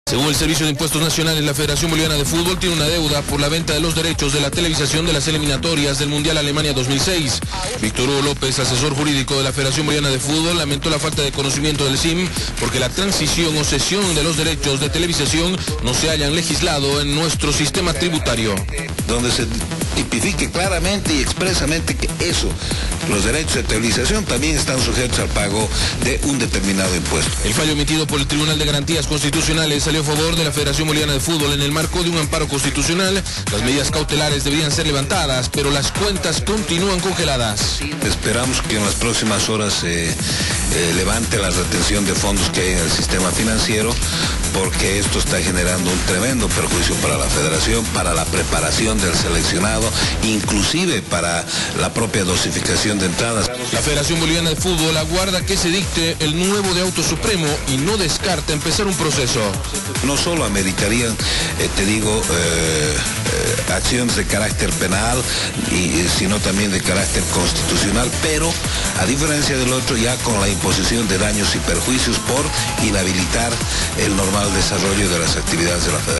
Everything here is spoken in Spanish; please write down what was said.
Según el Servicio de Impuestos Nacionales, la Federación Boliviana de Fútbol tiene una deuda por la venta de los derechos de la televisación de las eliminatorias del Mundial Alemania 2006. Víctor Hugo López, asesor jurídico de la Federación Boliviana de Fútbol, lamentó la falta de conocimiento del SIM porque la transición o cesión de los derechos de televisación no se hayan legislado en nuestro sistema tributario. Donde se tipifique claramente y expresamente que los derechos de televisación también están sujetos al pago de un determinado impuesto. El fallo emitido por el Tribunal de Garantías Constitucionales salió a favor de la Federación Boliviana de Fútbol en el marco de un amparo constitucional. Las medidas cautelares deberían ser levantadas, pero las cuentas continúan congeladas. Esperamos que en las próximas horas se levante la retención de fondos que hay en el sistema financiero, porque esto está generando un tremendo perjuicio para la federación, para la preparación del seleccionado, inclusive para la propia dosificación de entradas. La Federación Boliviana de Fútbol aguarda que se dicte el nuevo de auto supremo y no descarta empezar un proceso. No solo ameritarían, acciones de carácter penal, sino también de carácter constitucional, pero a diferencia del otro, ya con la imposición de daños y perjuicios por inhabilitar el normal desarrollo de las actividades de la Federación.